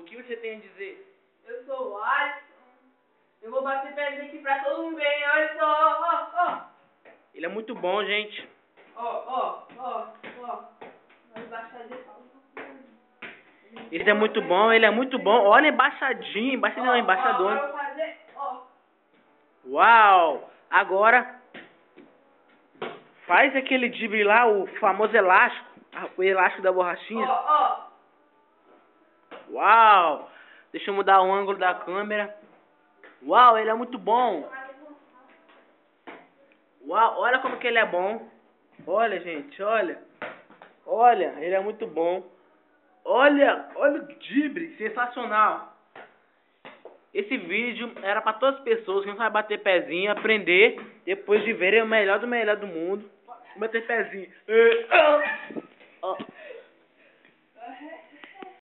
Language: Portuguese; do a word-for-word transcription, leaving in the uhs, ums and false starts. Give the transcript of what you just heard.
O que você tem a dizer? Eu sou o Alisson. Eu vou bater pezinho aqui pra todo mundo ver. Olha só, ó, ó. Ele é muito bom, gente. Ó, ó, ó, ó. Vai baixar de pau. Ele é muito bom, ele é muito bom. Olha, embaixadinho, embaixadinho não, embaixador. Agora eu vou fazer, ó. Uau! Agora, faz aquele drible lá, o famoso elástico. O elástico da borrachinha. Ó, ó. Uau! Deixa eu mudar o ângulo da câmera. Uau, ele é muito bom. Uau, olha como que ele é bom. Olha, gente, olha. Olha, ele é muito bom. Olha, olha o drible, sensacional. Esse vídeo era para todas as pessoas que não sabem bater pezinho, aprender, depois de verem o melhor do melhor do mundo. Bater pezinho.